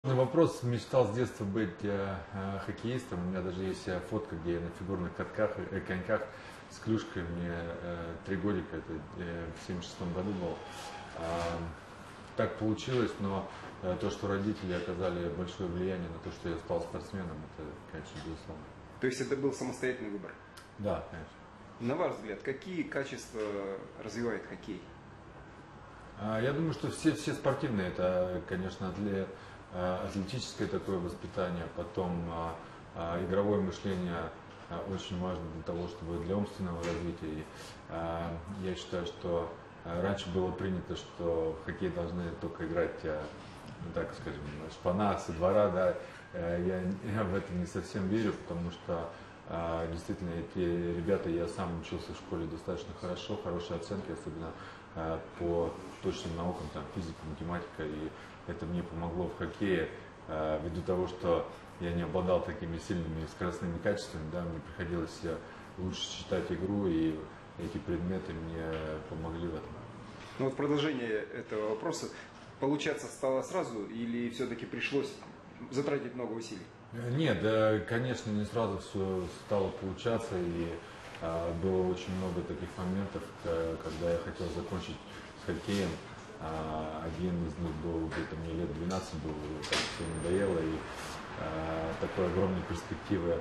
Вопрос: мечтал с детства быть хоккеистом. У меня даже есть фотка, где я на фигурных коньках с клюшкой. Мне 3 годика, это в 76 году было. Так получилось, но то, что родители оказали большое влияние на то, что я стал спортсменом, это, конечно, безусловно. То есть это был самостоятельный выбор? Да, конечно. На ваш взгляд, какие качества развивает хоккей? Я думаю, что все спортивные, это, конечно, атлетическое такое воспитание, потом игровое мышление очень важно для того, чтобы для умственного развития. И, я считаю, что раньше было принято, что в хоккей должны только играть, ну, так скажем, шпана со двора, да. Я в это не совсем верю, потому что действительно эти ребята, я сам учился в школе достаточно хорошо, хорошие оценки, особенно по точным наукам, там, физика, математика, и это мне помогло в хоккее, ввиду того, что я не обладал такими сильными скоростными качествами, да, мне приходилось лучше читать игру, и эти предметы мне помогли в этом. Ну вот продолжение этого вопроса. Получаться стало сразу или все-таки пришлось затратить много усилий? Нет, конечно, не сразу все стало получаться, и было очень много таких моментов, когда я хотел закончить с хоккеем. Один из них был где-то мне лет 12 был, так все надоело, и такой огромной перспективы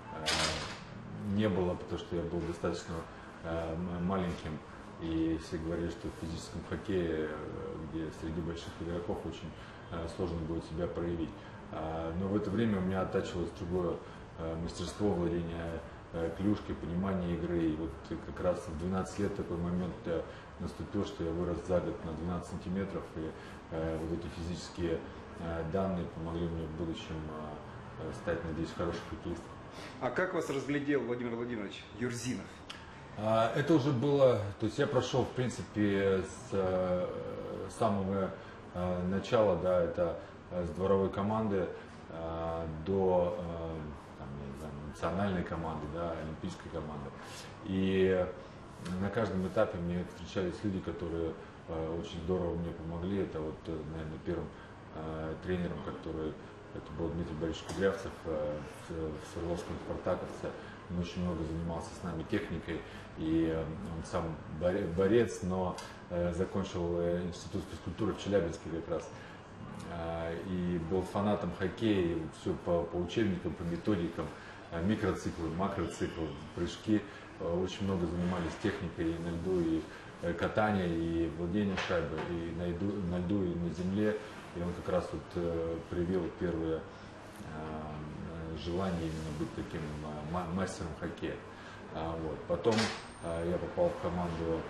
не было, потому что я был достаточно маленьким, и все говорили, что в физическом хоккее, где среди больших игроков, очень сложно будет себя проявить. Но в это время у меня оттачивалось другое мастерство владения клюшкой, понимание игры. И вот как раз в 12 лет такой момент наступил, что я вырос за год на 12 сантиметров, и вот эти физические данные помогли мне в будущем стать, надеюсь, хорошим хоккеистом. А как вас разглядел Владимир Владимирович Юрзинов? Это уже было, то есть я прошел, в принципе, с самого начала, да, это с дворовой команды до там, я не знаю, национальной команды, да, олимпийской команды. И на каждом этапе мне встречались люди, которые очень здорово мне помогли. Это вот, наверное, первым тренером, который, это был Дмитрий Борисович Кудрявцев в Свердловском Спартаковце. Он очень много занимался с нами техникой, и он сам борец, но закончил институт физкультуры в Челябинске как раз. И был фанатом хоккея, и все по учебникам, по методикам, микроциклы, макроциклы, прыжки. Очень много занимались техникой и на льду, и катание, и владение шайбой, и на льду, и на земле. И он как раз вот привил первое желание именно быть таким мастером хоккея. Вот. Потом я попал в команду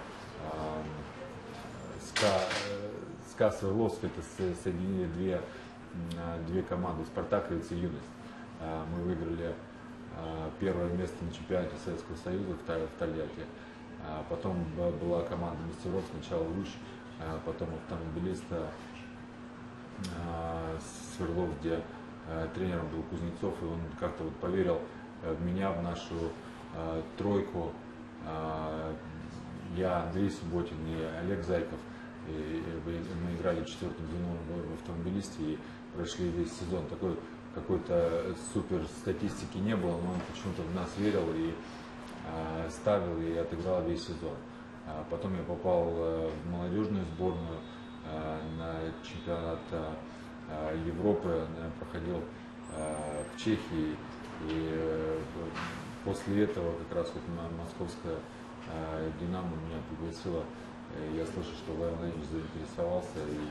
СКА Свердловск, это соединили две команды, Спартак и Юность. Мы выиграли первое место на чемпионате Советского Союза в Тольятти. Потом была команда мастеров, сначала Луч, потом Автомобилиста Свердлов, где тренером был Кузнецов, и он как-то вот поверил в меня, в нашу тройку. Я, Андрей Субботин и Олег Зайков. И мы играли четвертым звеном в Автомобилисте и прошли весь сезон. Такой какой-то супер статистики не было, но он почему-то в нас верил и ставил, и отыграл весь сезон. Потом я попал в молодежную сборную на чемпионат Европы, проходил в Чехии, и после этого как раз вот московская «Динамо» меня пригласила. Я слышал, что Владимир Владимирович заинтересовался и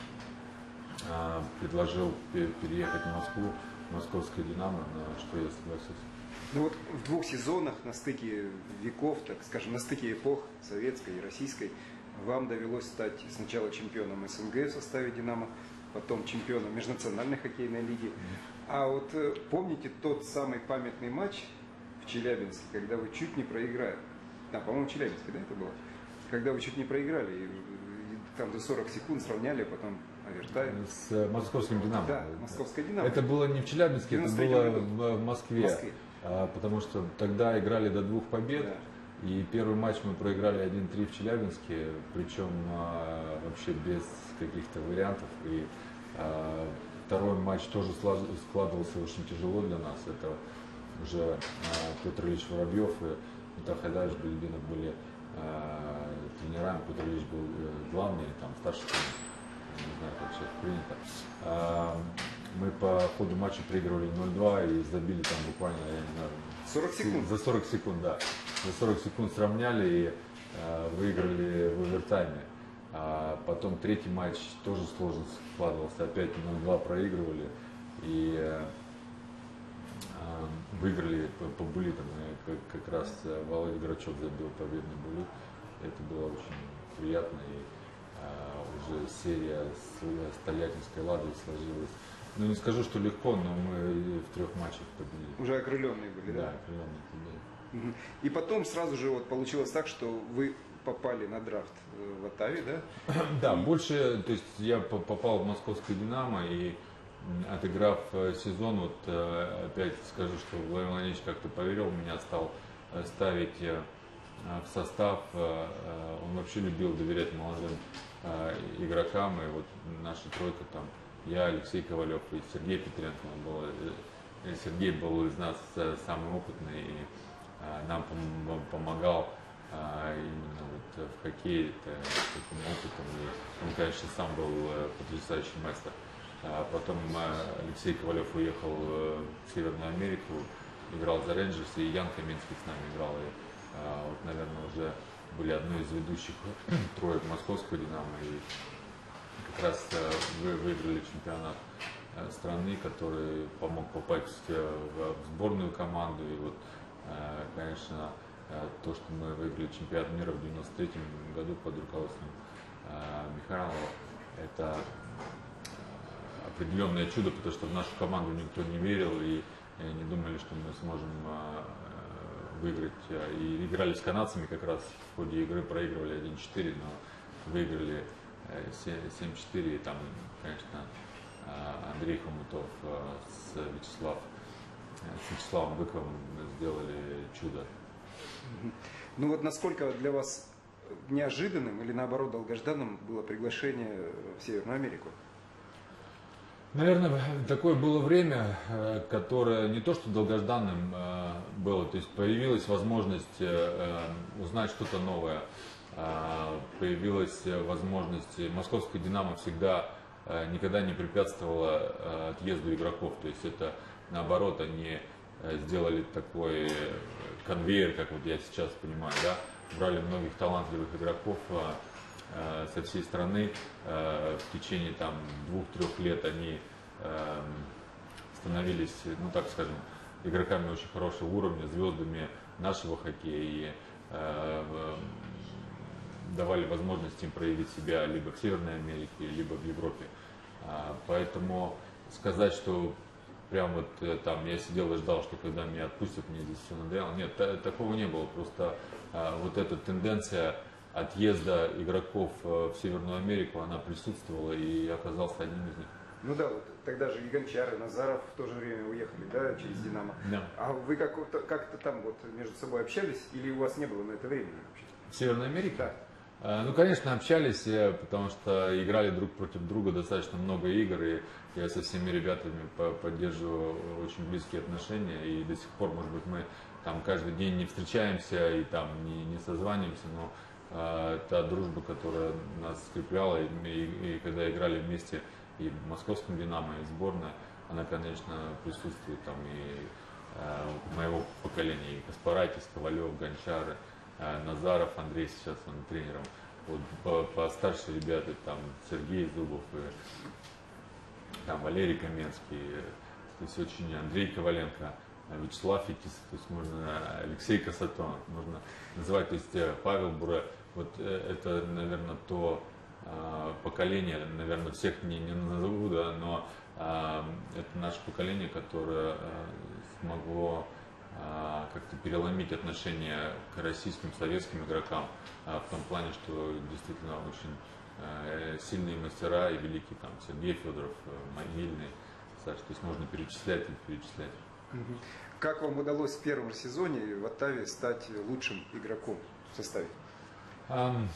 предложил переехать в Москву, московская «Динамо», на что я согласился. Ну вот в 2 сезонах на стыке веков, так скажем, на стыке эпох советской и российской, вам довелось стать сначала чемпионом СНГ в составе «Динамо», потом чемпионом межнациональной хоккейной лиги. А вот помните тот самый памятный матч в Челябинске, когда вы чуть не проиграли? Да, по-моему, в Челябинске, да, это было? Когда вы чуть не проиграли, и там за 40 секунд сравняли, потом овертайм. С московским «Динамо». Да, московская «Динамо». Это было не в Челябинске, это было в Москве. Потому что тогда играли до 2 побед. Да. И первый матч мы проиграли 1-3 в Челябинске, причем вообще без каких-то вариантов. И второй матч тоже складывался очень тяжело для нас. Это уже Петр Ильич Воробьев и Митахай Бельдинов были тренерами. Петр Ильич был главный, там старший тренер, не знаю, как сейчас принято. Мы по ходу матча проигрывали 0-2 и забили там буквально, я не знаю, 40 секунд. За 40 секунд, да. За 40 секунд сравняли и выиграли в овертайме. Потом третий матч тоже сложно складывался, опять 0-2 проигрывали и выиграли по буллитам. Как раз Володя Грачев забил победный буллит. Это было очень приятно, и уже серия с Тольяттинской «Ладой» сложилась. Ну, не скажу, что легко, но мы в 3 матчах победили. Уже окрыленные были, да? Да, окрыленные победили. И потом сразу же вот получилось так, что вы попали на драфт в Оттаве, да? Да, больше, то есть я попал в московское «Динамо», и отыграв сезон, вот опять скажу, что Владимир Владимирович как-то поверил в меня, стал ставить в состав. Он вообще любил доверять молодым игрокам, и вот наша тройка там, я, Алексей Ковалев и Сергей Петренко. Сергей был из нас самый опытный и нам помогал именно вот в хоккее таким опытом. И он, конечно, сам был потрясающий мастер. Потом Алексей Ковалев уехал в Северную Америку, играл за Рейнджерс, и Ян Каменский с нами играл. И вот, наверное, уже были одной из ведущих троек московского «Динамо». И как раз выиграли чемпионат страны, который помог попасть в сборную команду. И вот, конечно, то, что мы выиграли чемпионат мира в 1993 году под руководством Михайлова, это определенное чудо, потому что в нашу команду никто не верил и не думали, что мы сможем выиграть. И играли с канадцами как раз в ходе игры, проигрывали 1-4, но выиграли 7-4. И там, конечно, Андрей Хомутов с Вячеславом Быковым сделали чудо. Ну вот насколько для вас неожиданным или наоборот долгожданным было приглашение в Северную Америку? Наверное, такое было время, которое не то что долгожданным было, то есть появилась возможность узнать что-то новое, появилась возможность, московская «Динамо» всегда никогда не препятствовала отъезду игроков, то есть это наоборот, они сделали такой конвейер, как вот я сейчас понимаю, да, брали многих талантливых игроков со всей страны. В течение там 2-3 лет они становились, ну так скажем, игроками очень хорошего уровня, звездами нашего хоккея, и давали возможность им проявить себя либо в Северной Америке, либо в Европе. Поэтому сказать, что прям вот там я сидел и ждал, что когда меня отпустят, мне здесь все надоело. Нет, такого не было. Просто вот эта тенденция отъезда игроков в Северную Америку, она присутствовала, и я оказался одним из них. Ну да, вот тогда же и Гончар, и Назаров в то же время уехали, да, через «Динамо». Да. А вы как-то там вот между собой общались, или у вас не было на это времени вообще? В Северной Америке? Да. Ну, конечно, общались, потому что играли друг против друга достаточно много игр, и я со всеми ребятами поддерживаю очень близкие отношения, и до сих пор, может быть, мы там каждый день не встречаемся и там не созваниваемся, но та дружба, которая нас скрепляла, и когда играли вместе и в московском «Динамо», и сборная, она, конечно, присутствует там и моего поколения, и Каспаракис, Ковалев, Гончар, Назаров, Андрей сейчас он тренером. Вот постарше ребята, там Сергей Зубов, и, там Валерий Каменский, то есть очень Андрей Коваленко, Вячеслав Фетисов, то есть можно Алексей Касатонов, можно называть, то есть Павел Буре. Вот это, наверное, то поколение, наверное, всех не назову, да, но это наше поколение, которое смогло как-то переломить отношение к российским, советским игрокам в том плане, что действительно очень сильные мастера и великие там Сергей Федоров, Могильный, Саша, то есть можно перечислять и перечислять. Как вам удалось в первом сезоне в Оттаве стать лучшим игроком в составе?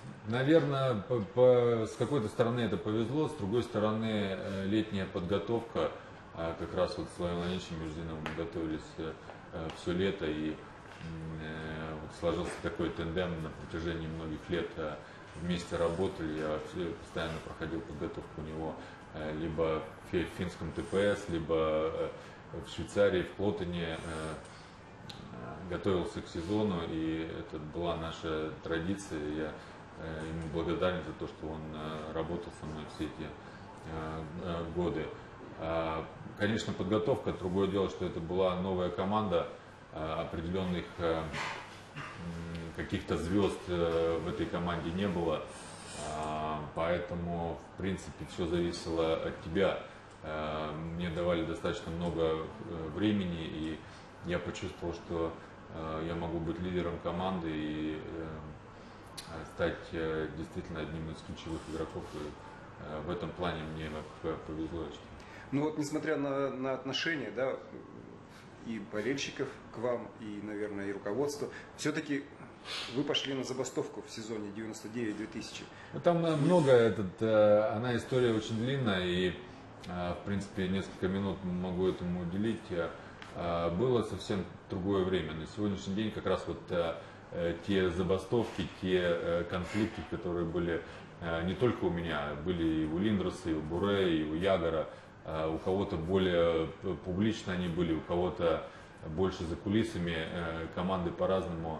Наверное, с какой-то стороны это повезло, с другой стороны летняя подготовка, как раз вот с Славой Леонидовичем Междиновым мы готовились все лето, и вот сложился такой тандем на протяжении многих лет, вместе работали, я постоянно проходил подготовку у него либо в финском ТПС, либо в Швейцарии, в Клотоне, готовился к сезону, и это была наша традиция. Я ему благодарен за то, что он работал со мной все эти годы. Конечно, подготовка, другое дело, что это была новая команда, определенных каких-то звезд в этой команде не было, поэтому, в принципе, все зависело от тебя. Мне давали достаточно много времени, и я почувствовал, что я могу быть лидером команды и стать действительно одним из ключевых игроков. И в этом плане мне повезло очень. Ну вот, несмотря на отношения, да, и болельщиков к вам, и, наверное, и руководства, все-таки вы пошли на забастовку в сезоне 99-2000. Ну, там много, она история очень длинная, и, в принципе, несколько минут могу этому уделить. Было совсем другое время. На сегодняшний день как раз вот те забастовки, те конфликты, которые были не только у меня, были и у Линдроса, и у Буре, и у Ягора. У кого-то более публично они были, у кого-то больше за кулисами. Команды по-разному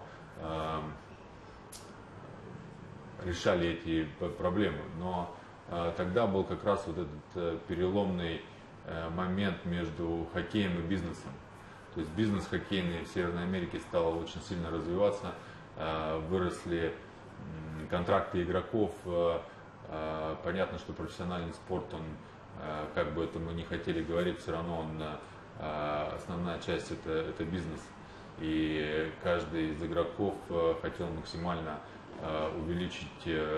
решали эти проблемы. Но тогда был как раз вот этот переломный момент между хоккеем и бизнесом. То есть бизнес хоккейный в Северной Америке стал очень сильно развиваться, выросли контракты игроков. Понятно, что профессиональный спорт, он, как бы это мы не хотели говорить, все равно он, основная часть это бизнес. И каждый из игроков хотел максимально увеличить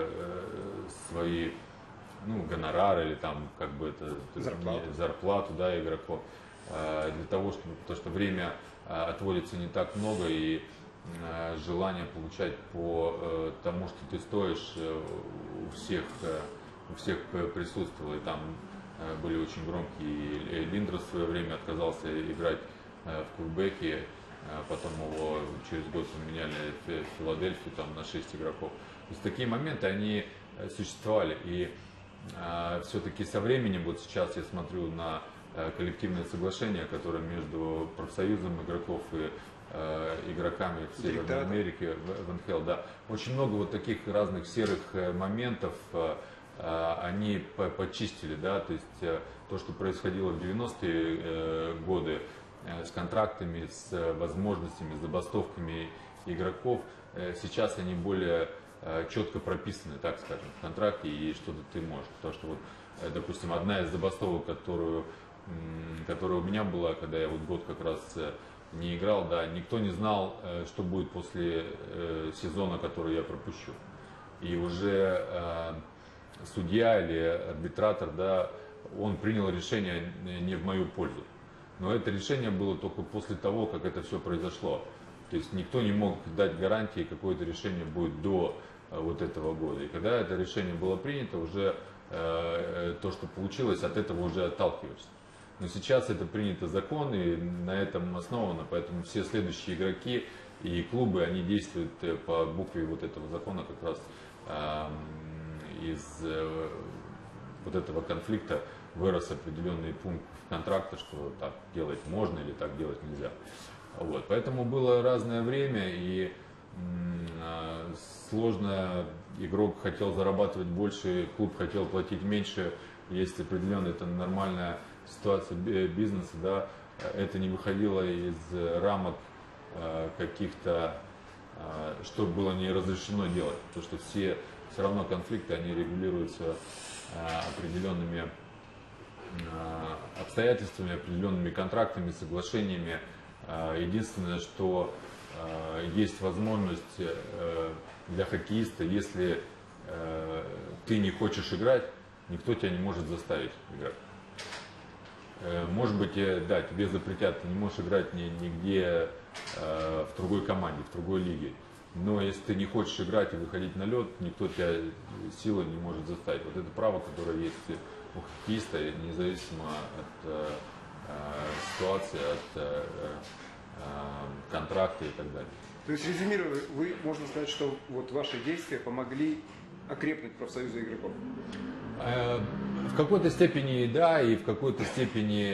свои гонорары или там как бы это зарплату, да, игроков. Для того, чтобы, потому что время отводится не так много, и желание получать по тому, что ты стоишь, у всех присутствовало. И там были очень громкие. Линдрос в свое время отказался играть в Квебеке, потом его через год поменяли в Филадельфию там, на 6 игроков. То есть такие моменты, они существовали. И все-таки со временем, вот сейчас я смотрю на коллективное соглашение, которое между профсоюзом игроков и игроками в Северной Америке, в НХЛ, да, очень много вот таких разных серых моментов они почистили, да, то есть то, что происходило в 90-е годы с контрактами, с возможностями, с забастовками игроков, сейчас они более четко прописаны, так скажем, в контракте, и что-то ты можешь. Потому что, вот, допустим, одна из забастовок, которая у меня была, когда я вот год как раз не играл, да, никто не знал, что будет после сезона, который я пропущу. И уже судья или арбитратор, да, он принял решение не в мою пользу. Но это решение было только после того, как это все произошло. То есть никто не мог дать гарантии, какое это решение будет до вот этого года. И когда это решение было принято, уже то, что получилось, от этого уже отталкиваешься. Но сейчас это принято закон, и на этом основано, поэтому все следующие игроки и клубы, они действуют по букве вот этого закона, как раз из вот этого конфликта вырос определенный пункт контракта, что так делать можно или так делать нельзя. Вот. Поэтому было разное время, и сложно, игрок хотел зарабатывать больше, клуб хотел платить меньше, есть определенная, это нормальная ситуация бизнеса, да, это не выходило из рамок каких-то, что было не разрешено делать, потому что все равно конфликты, они регулируются определенными обстоятельствами, определенными контрактами, соглашениями. Единственное, что есть возможность для хоккеиста, если ты не хочешь играть, никто тебя не может заставить играть. Может быть, да, тебе запретят, ты не можешь играть нигде в другой команде, в другой лиге. но если ты не хочешь играть и выходить на лед, никто тебя силой не может заставить. Вот это право, которое есть у хоккеиста, независимо от ситуации, от контракта и так далее. То есть, резюмируя, вы, можно сказать, что вот ваши действия помогли окрепнуть профсоюзы игроков? В какой-то степени да, и в какой-то степени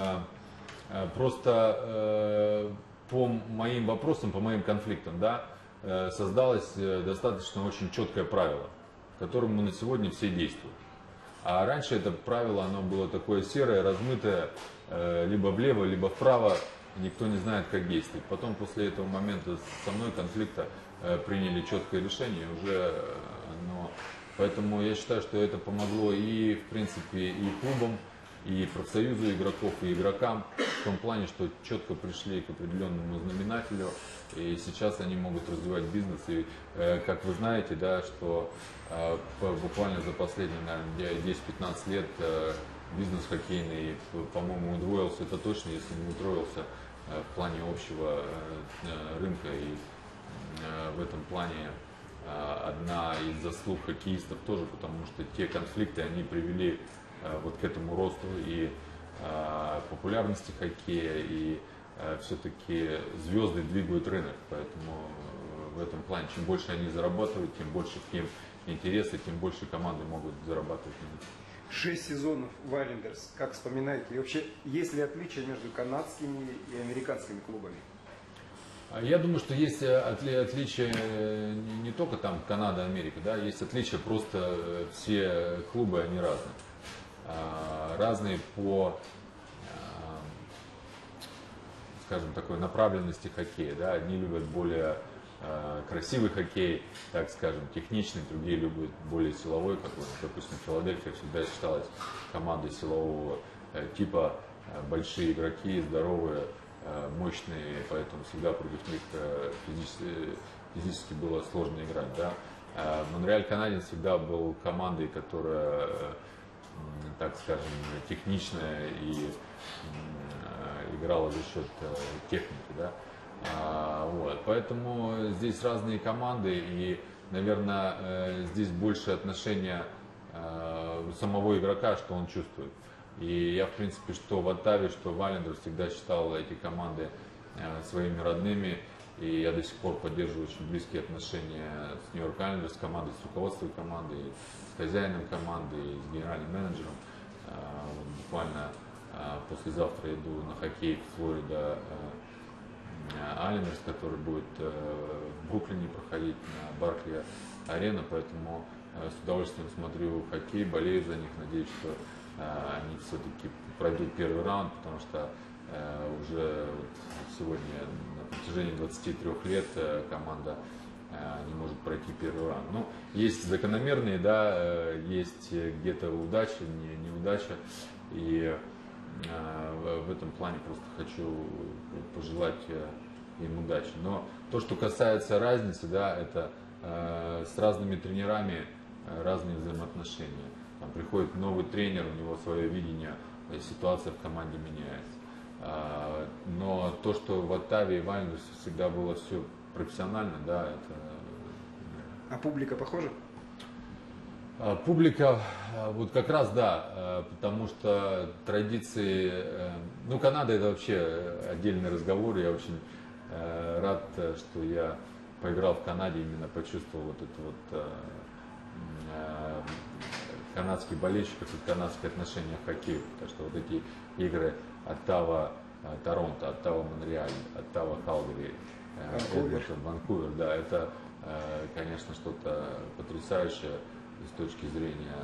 просто по моим вопросам, по моим конфликтам, да, создалось достаточно очень четкое правило, которому на сегодня все действуют. А раньше это правило, оно было такое серое, размытое, либо влево, либо вправо, никто не знает, как действовать. Потом после этого момента со мной конфликта приняли четкое решение, уже оно... Поэтому я считаю, что это помогло и, в принципе, и клубам, и профсоюзу игроков, и игрокам, в том плане, что четко пришли к определенному знаменателю, и сейчас они могут развивать бизнес. И, как вы знаете, да, что буквально за последние, наверное, 10-15 лет бизнес хоккейный, по-моему, удвоился, это точно, если не утроился в плане общего рынка. И в этом плане одна из заслуг хоккеистов тоже, потому что те конфликты, они привели вот к этому росту и популярности хоккея, и все-таки звезды двигают рынок, поэтому в этом плане, чем больше они зарабатывают, тем больше к ним интереса, тем больше команды могут зарабатывать на них. 6 сезонов в Islanders, как вспоминаете? И вообще, есть ли отличия между канадскими и американскими клубами? Я думаю, что есть отличия не только там Канада, Америка, да, есть отличия просто все клубы, они разные. Разные по, скажем, такой направленности хоккея, да, одни любят более красивый хоккей, так скажем, техничный, другие любят более силовой, как вот, допустим, Филадельфия всегда считалась командой силового типа, большие игроки, здоровые, мощные, поэтому всегда против них физически было сложно играть. Да. Монреаль Канаденс всегда был командой, которая, так скажем, техничная и играла за счет техники. Да. Вот. Поэтому здесь разные команды, и, наверное, здесь больше отношения самого игрока, что он чувствует. И я, в принципе, что в Оттаве, что в Islanders всегда считал эти команды своими родными. И я до сих пор поддерживаю очень близкие отношения с Нью-Йорк Islanders, с командой, с руководством команды, с хозяином команды, с генеральным менеджером. Буквально послезавтра иду на хоккей в Флорида Islanders, который будет в Бруклине проходить на Баркли Арена, поэтому с удовольствием смотрю хоккей, болею за них, надеюсь, что они все-таки пройдут первый раунд, потому что уже сегодня на протяжении 23 лет команда не может пройти первый раунд. Ну, есть закономерные, да, есть где-то удача, неудача, и в этом плане просто хочу пожелать им удачи. Но то, что касается разницы, да, это с разными тренерами разные взаимоотношения. Там приходит новый тренер, у него свое видение, ситуация в команде меняется. Но то, что в Оттаве и в Islanders всегда было все профессионально, да, это... А публика похожа? Публика, вот как раз да, потому что традиции, ну, Канада это вообще отдельный разговор, я очень рад, что я поиграл в Канаде, именно почувствовал вот это вот канадский болельщик, и канадское отношение к хоккею, потому что вот эти игры Оттава, Торонто, Оттава, Монреаль, Оттава, Калгари, Эдмонтон, Ванкувер, да, это, конечно, что-то потрясающее с точки зрения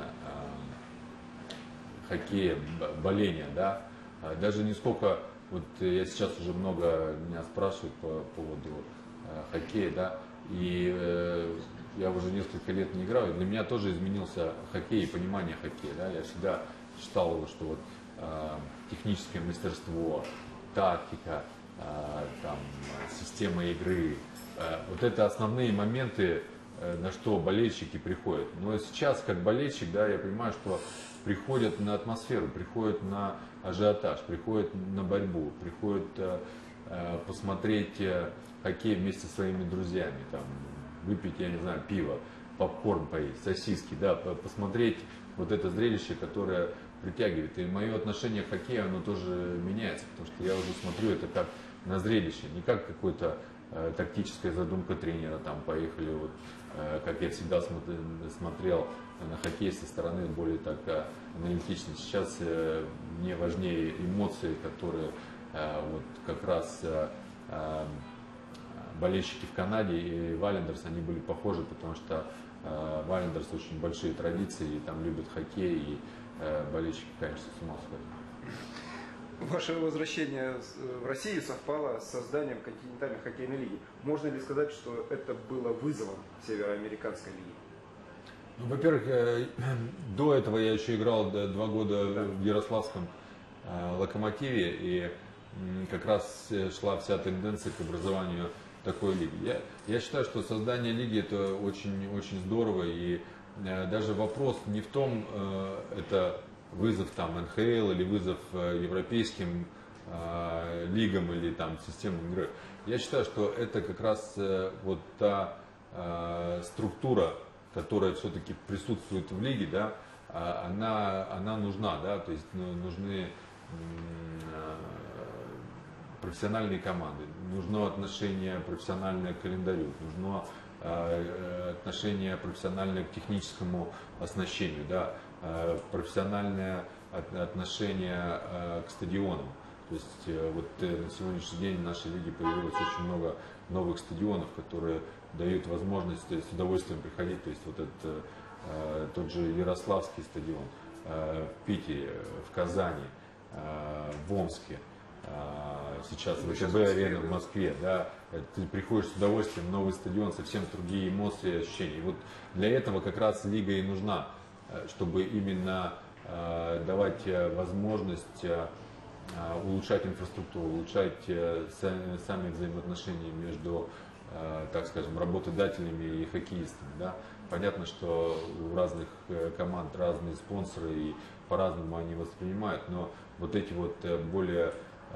хоккея, боления, да, даже не сколько, вот я сейчас уже много меня спрашивают по поводу хоккея, да, и я уже несколько лет не играю, для меня тоже изменился хоккей и понимание хоккея, да, я всегда считал его, что вот техническое мастерство, тактика, там, система игры, вот это основные моменты, на что болельщики приходят. Но сейчас, как болельщик, да, я понимаю, что приходят на атмосферу, приходят на ажиотаж, приходят на борьбу, приходят посмотреть хоккей вместе со своими друзьями, там, выпить, я не знаю, пиво, попкорн поесть, сосиски, да, посмотреть вот это зрелище, которое притягивает. И мое отношение к хоккею, оно тоже меняется, потому что я уже смотрю это как на зрелище, не как какой-то тактическая задумка тренера, там, поехали, вот, как я всегда смотрел на хоккей со стороны более так аналитично. Сейчас мне важнее эмоции, которые вот как раз болельщики в Канаде и Валендерс, они были похожи, потому что Валендерс очень большие традиции, и там любят хоккей, и болельщики, конечно, с ума сходят. Ваше возвращение в Россию совпало с созданием континентальной хоккейной лиги. Можно ли сказать, что это было вызовом североамериканской лиги? Ну, во-первых, до этого я еще играл 2 года в Ярославском Локомотиве, и как раз шла вся тенденция к образованию такой лиги. Я считаю, что создание лиги это очень здорово, и даже вопрос не в том, это вызов там НХЛ или вызов европейским лигам или там системам игры. Я считаю, что это как раз вот та структура, которая все-таки присутствует в лиге, да, она нужна, да, то есть нужны профессиональные команды, нужно отношение профессиональное к календарю, нужно отношение профессиональное к техническому оснащению, да, профессиональное отношение к стадионам. То есть вот на сегодняшний день в нашей лиге появилось очень много новых стадионов, которые дают возможность с удовольствием приходить. То есть вот этот тот же Ярославский стадион в Питере, в Казани, в Омске. Сейчас ВТБ-арена в Москве, да, ты приходишь с удовольствием, новый стадион, совсем другие эмоции, ощущения. И вот для этого как раз лига и нужна, чтобы именно давать возможность улучшать инфраструктуру, улучшать сами взаимоотношения между, так скажем, работодателями и хоккеистами. Да. Понятно, что у разных команд разные спонсоры и по-разному они воспринимают, но вот эти вот более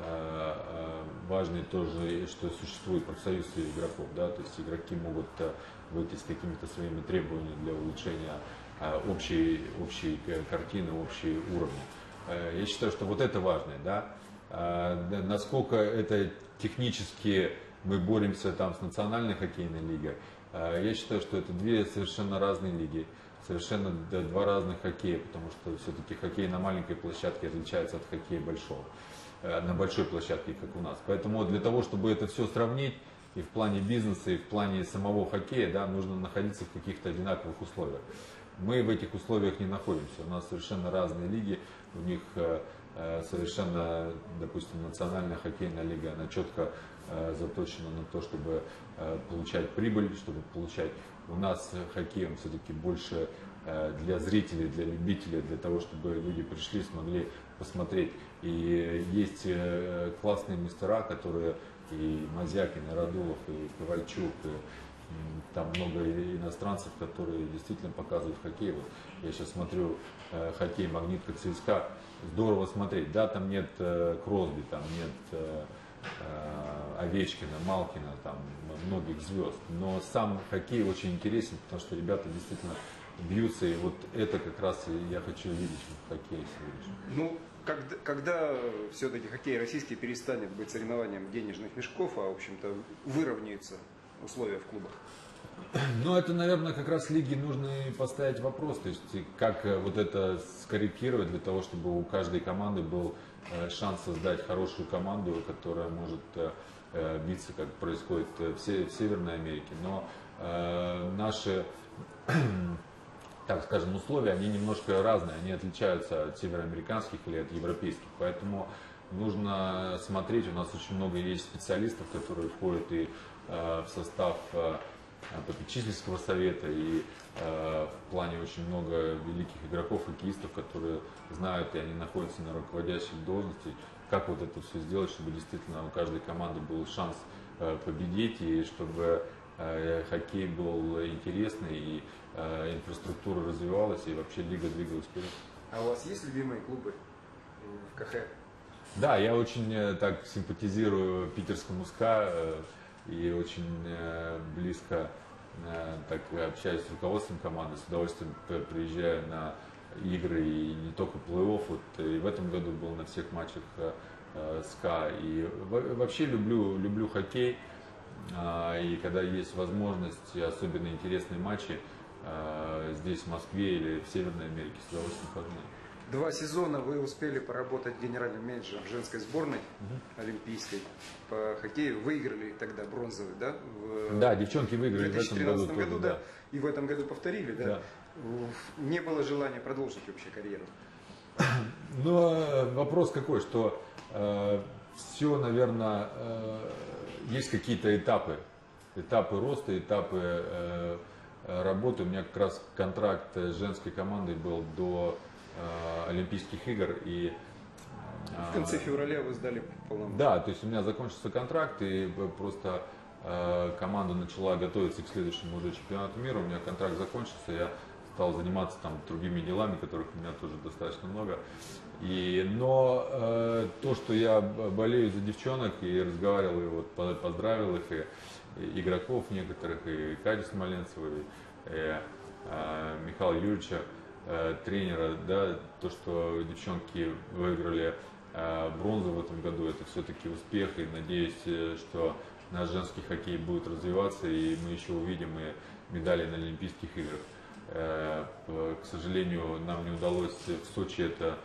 важные тоже, что существует профсоюз игроков, да, то есть игроки могут выйти с какими-то своими требованиями для улучшения общей картины, общей уровня. Я считаю, что вот это важное, да, насколько это технически мы боремся там с национальной хоккейной лигой, я считаю, что это две совершенно разные лиги, совершенно два разных хоккея, потому что все-таки хоккей на маленькой площадке отличается от хоккея большого. На большой площадке, как у нас. Поэтому для того, чтобы это все сравнить и в плане бизнеса, и в плане самого хоккея, да, нужно находиться в каких-то одинаковых условиях. Мы в этих условиях не находимся. У нас совершенно разные лиги, у них совершенно, допустим, национальная хоккейная лига, она четко заточена на то, чтобы получать прибыль, чтобы получать. У нас хоккей, он все-таки больше для зрителей, для любителей, для того, чтобы люди пришли, смогли посмотреть. И есть классные мастера, которые и Мазяк, и Народулов, и Ковальчук, и там много иностранцев, которые действительно показывают хоккей. Вот я сейчас смотрю хоккей Магнитка ЦСКА, здорово смотреть. Да, там нет Кросби, там нет Овечкина, Малкина, там многих звезд. Но сам хоккей очень интересен, потому что ребята действительно бьются, и вот это как раз я хочу видеть в хоккее сегодня. Ну, когда все-таки хоккей российский перестанет быть соревнованием денежных мешков, а в общем-то выровняются условия в клубах? Ну, это, наверное, как раз лиге нужно и поставить вопрос, то есть как вот это скорректировать для того, чтобы у каждой команды был шанс создать хорошую команду, которая может биться, как происходит в Северной Америке. Но наши, так скажем, условия, они немножко разные, они отличаются от североамериканских или от европейских, поэтому нужно смотреть, у нас очень много есть специалистов, которые входят и в состав попечительского совета, и в плане очень много великих игроков, хоккеистов, которые знают, и они находятся на руководящих должностях, как вот это все сделать, чтобы действительно у каждой команды был шанс победить, и чтобы хоккей был интересный, и инфраструктура развивалась, и вообще лига двигалась вперед. А у вас есть любимые клубы в КХ? Да, я очень так симпатизирую питерскому СКА и очень близко так общаюсь с руководством команды, с удовольствием приезжаю на игры и не только плей-офф, вот, и в этом году был на всех матчах СКА. И вообще люблю хоккей, и когда есть возможность, особенно интересные матчи здесь, в Москве или в Северной Америке, с удовольствием хожу. 2 сезона вы успели поработать генеральным менеджером женской сборной олимпийской по хоккею. Выиграли тогда бронзовый, да? Да, девчонки выиграли в 2013 в этом году, тоже, да. И в этом году повторили, да? Да. Не было желания продолжить вообще карьеру. Но вопрос какой, что все, наверное, есть какие-то этапы роста, этапы работы. У меня как раз контракт с женской командой был до Олимпийских игр. И, в конце февраля вы сдали полномочия. Да, то есть у меня закончился контракт, и просто команда начала готовиться к следующему уже чемпионату мира. У меня контракт закончился, я стал заниматься там другими делами, которых у меня тоже достаточно много. Но то, что я болею за девчонок и разговаривал, и вот поздравил их, и игроков некоторых, и Катю Смоленцеву, и Михаила Юрьевича, тренера, да, то, что девчонки выиграли бронзу в этом году, это все-таки успех, и надеюсь, что наш женский хоккей будет развиваться, и мы еще увидим и медали на Олимпийских играх. К сожалению, нам не удалось в Сочи это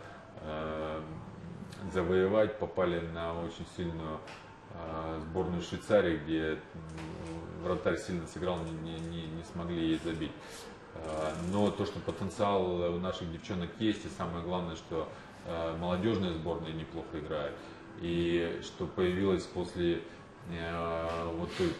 завоевать, попали на очень сильную сборную Швейцарии, где вратарь сильно сыграл, не смогли ей забить. Но то, что потенциал у наших девчонок есть, и самое главное, что молодежная сборная неплохо играет, и что появилось после вот той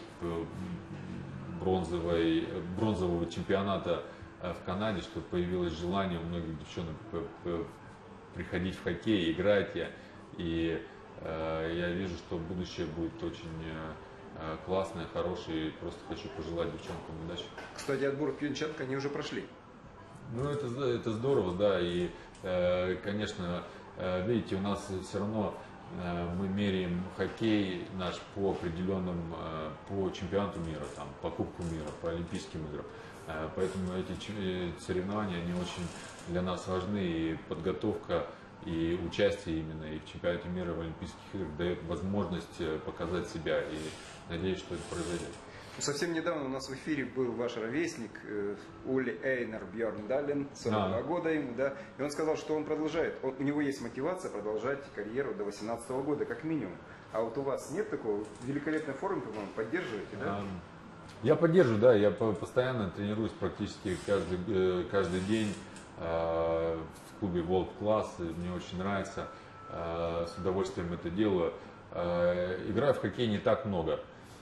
бронзового чемпионата в Канаде, что появилось желание у многих девчонок приходить в хоккей, играть. И я вижу, что будущее будет очень классное, хорошее. И просто хочу пожелать девчонкам удачи. Кстати, отбор в Пьончанг они уже прошли. Ну, это здорово, да. И, конечно, видите, у нас все равно мы меряем хоккей наш по определенным, по чемпионату мира, там, по Кубку мира, по Олимпийским играм. Поэтому эти соревнования, они очень для нас важны, и подготовка, и участие именно и в чемпионате мира, и в Олимпийских играх дает возможность показать себя, и надеюсь, что это произойдет. Совсем недавно у нас в эфире был ваш ровесник Ули Эйнер Бьорндален, 42 года ему, да, и он сказал, что он продолжает, у него есть мотивация продолжать карьеру до 18 года, как минимум. А вот у вас нет такого? В великолепной форме, по-моему, поддерживаете, да? Я поддерживаю, да, я постоянно тренируюсь практически каждый день в клубе World Class, мне очень нравится, с удовольствием это делаю. Играю в хоккей не так много.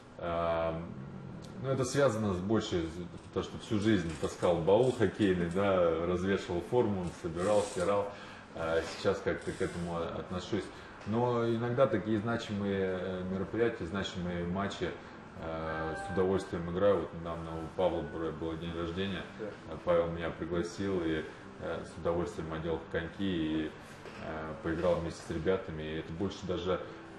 Но это связано с больше, потому что всю жизнь таскал баул хоккейный, да, развешивал форму, собирал, стирал. Сейчас как-то к этому отношусь. Но иногда такие значимые мероприятия, значимые матчи с удовольствием играю. Вот недавно у Павла был день рождения, Павел меня пригласил и с удовольствием одел в коньки и поиграл вместе с ребятами. И это больше даже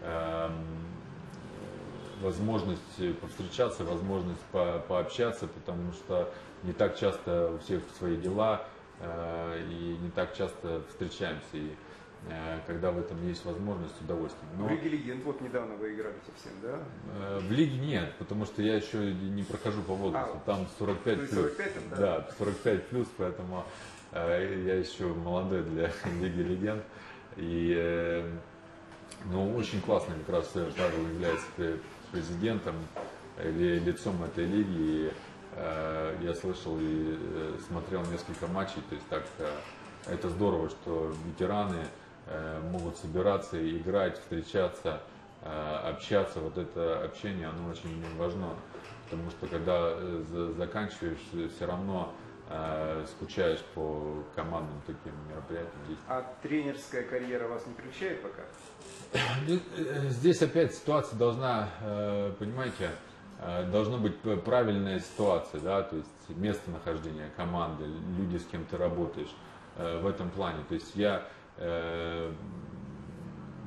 возможность повстречаться, возможность пообщаться, потому что не так часто у всех свои дела и не так часто встречаемся. И когда в этом есть возможность, с удовольствием. Но... В Лиге Легенд вот недавно вы играли совсем, да? В Лиге нет, потому что я еще не прохожу по возрасту. Там 45 плюс. 45, да, 45 плюс, поэтому я еще молодой для Лиги Легенд. И ну, очень классно, как раз Павел является президентом или лицом этой лиги. И я слышал и смотрел несколько матчей, то есть так это здорово, что ветераны могут собираться и играть, встречаться, общаться. Вот это общение, оно очень важно, потому что когда заканчиваешь, все равно скучаешь по командным таким мероприятиям. А тренерская карьера вас не привлекает пока? Здесь опять ситуация должна, понимаете, должна быть правильная ситуация, да, то есть местонахождение команды, люди, с кем ты работаешь в этом плане. То есть я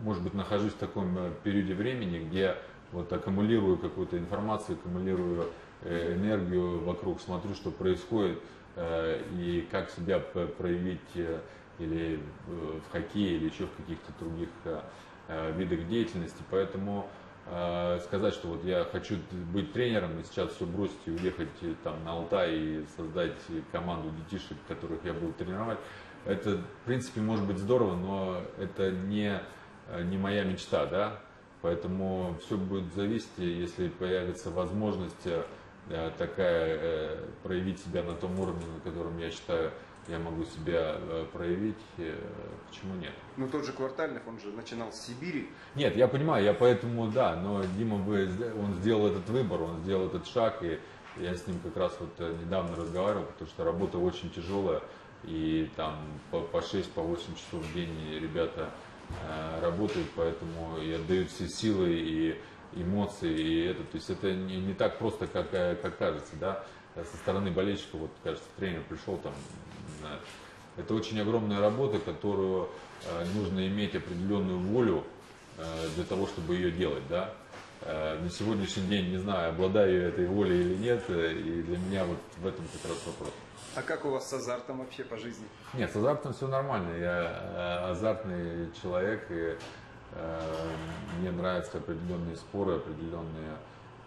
может быть, нахожусь в таком периоде времени, где вот аккумулирую какую-то информацию, аккумулирую энергию вокруг, смотрю, что происходит и как себя проявить или в хоккее, или еще в каких-то других видах деятельности. Поэтому сказать, что вот я хочу быть тренером и сейчас все бросить и уехать там на Алтай и создать команду детишек, которых я буду тренировать, это, в принципе, может быть здорово, но это не моя мечта, да. Поэтому все будет зависеть, если появится возможность такая проявить себя на том уровне, на котором я считаю, я могу себя проявить, почему нет? Ну тот же Квартальных, он же начинал с Сибири. Нет, я понимаю, я поэтому, да, но Дима, он сделал этот выбор, он сделал этот шаг, и я с ним как раз вот недавно разговаривал, потому что работа очень тяжелая, и там по 6, по 8 часов в день ребята работают, поэтому и отдают все силы и эмоции, и это, то есть это не так просто, как кажется, да, со стороны болельщика, вот кажется, тренер пришел там, не знаю, это очень огромная работа, которую нужно иметь определенную волю для того, чтобы ее делать, да. На сегодняшний день, не знаю, обладаю я этой волей или нет, и для меня вот в этом как раз вопрос. А как у вас с азартом вообще по жизни? Нет, с азартом все нормально, я азартный человек, и мне нравятся определенные споры, определенные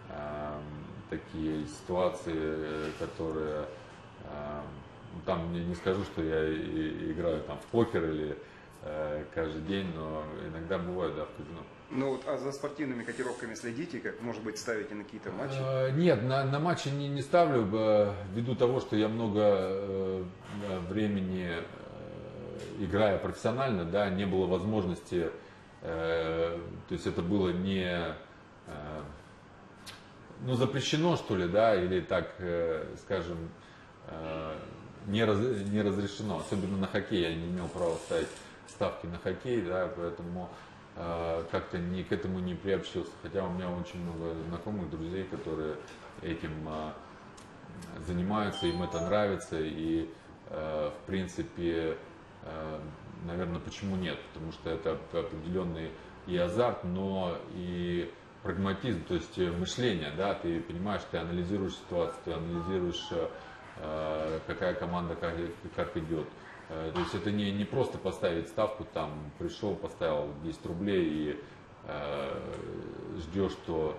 такие ситуации, которые, там не скажу, что я играю там в покер или каждый день, но иногда бывает, да, в казино. Ну вот, а за спортивными котировками следите, как, может быть, ставите на какие-то матчи? Нет, на матчи не ставлю, ввиду того, что я много времени играя профессионально, да, не было возможности, то есть это было не, ну, запрещено, что ли, да, или так, скажем, не разрешено, особенно на хоккей, я не имел права ставить ставки на хоккей, да, поэтому как-то к этому не приобщился, хотя у меня очень много знакомых, друзей, которые этим занимаются, им это нравится, и в принципе, наверное, почему нет, потому что это определенный и азарт, но и прагматизм, то есть мышление, да, ты понимаешь, ты анализируешь ситуацию, ты анализируешь, какая команда как идет. То есть это не просто поставить ставку, там пришел, поставил 10 рублей и ждешь, что...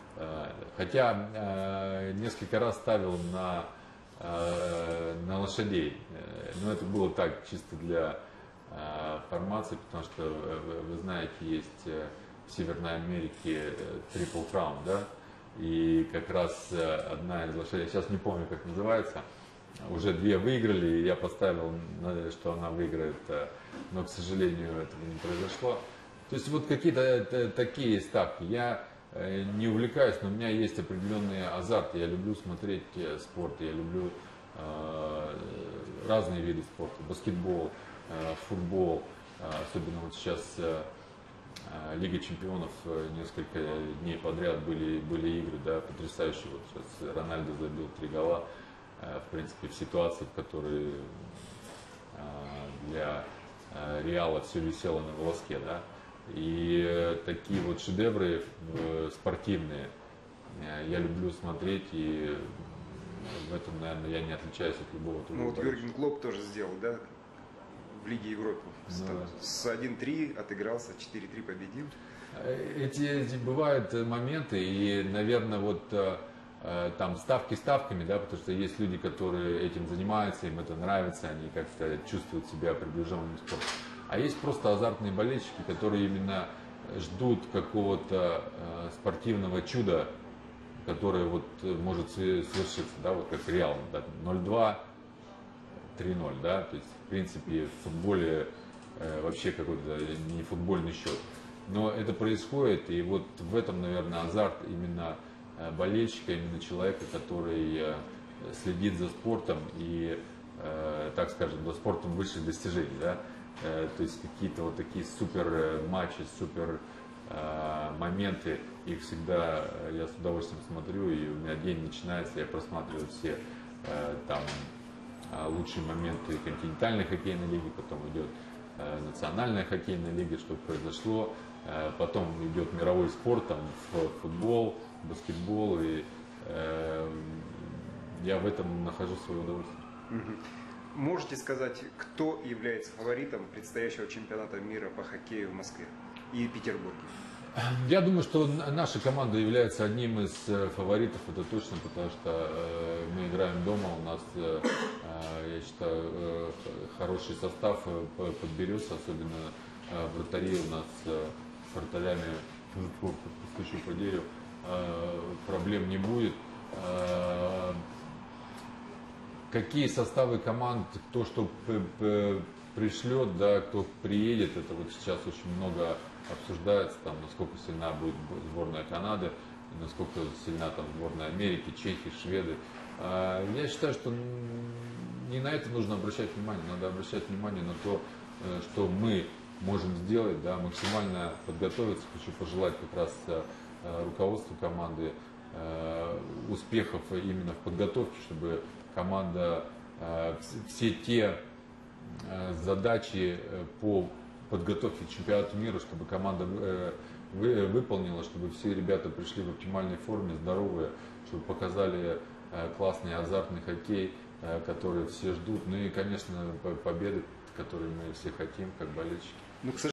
Хотя несколько раз ставил на лошадей, но это было так, чисто для формации, потому что, вы знаете, есть в Северной Америке Triple Crown, да, и как раз одна из лошадей, сейчас не помню, как называется, уже 2 выиграли, и я поставил, что она выиграет, но, к сожалению, этого не произошло. То есть вот какие-то такие ставки. Я не увлекаюсь, но у меня есть определенный азарт. Я люблю смотреть спорт, я люблю разные виды спорта, баскетбол, футбол, особенно вот сейчас Лига чемпионов, несколько дней подряд были игры, да, потрясающие. Вот сейчас Рональдо забил 3 гола. В принципе, в ситуации, в которой для Реала все висело на волоске, да, и такие вот шедевры спортивные я люблю смотреть, и в этом, наверное, я не отличаюсь от любого другого. Ну вот Юрген Клопп тоже сделал, да, в Лиге Европы, с 1-3 отыгрался, 4-3 победил. Эти бывают моменты, и, наверное, вот там ставки ставками, да, потому что есть люди, которые этим занимаются, им это нравится, они как-то чувствуют себя приближенными к спорту. А есть просто азартные болельщики, которые именно ждут какого-то спортивного чуда, которое вот может свершиться, да, вот как Реал, да, 0-2, 3-0, да, то есть в принципе в футболе вообще какой-то не футбольный счет. Но это происходит, и вот в этом, наверное, азарт именно болельщика, именно человека, который следит за спортом и, так скажем, за спортом высших достижений, да? То есть какие-то вот такие супер матчи, супер моменты, их всегда я с удовольствием смотрю, и у меня день начинается, я просматриваю все там лучшие моменты континентальной хоккейной лиги, потом идет национальная хоккейная лига, что произошло Потом идет мировой спорт, там футбол, баскетбол, и я в этом нахожу свое удовольствие. Можете сказать, кто является фаворитом предстоящего чемпионата мира по хоккею в Москве и Петербурге? Я думаю, что наша команда является одним из фаворитов, это точно, потому что мы играем дома, у нас, я считаю, хороший состав подберется, особенно вратари у нас с вратарями, стучу по дереву, проблем не будет. Какие составы команд, кто что пришлет, да, кто приедет, это вот сейчас очень много обсуждается, там, насколько сильна будет сборная Канады, насколько сильна там сборная Америки, Чехии, Шведы. Я считаю, что не на это нужно обращать внимание, надо обращать внимание на то, что мы можем сделать, да, максимально подготовиться. Хочу пожелать как раз руководству команды успехов именно в подготовке, чтобы команда все те задачи по подготовке к чемпионату мира, чтобы команда выполнила, чтобы все ребята пришли в оптимальной форме, здоровые, чтобы показали классный азартный хоккей, который все ждут. Ну и, конечно, победы, которые мы все хотим, как болельщики. Ну, к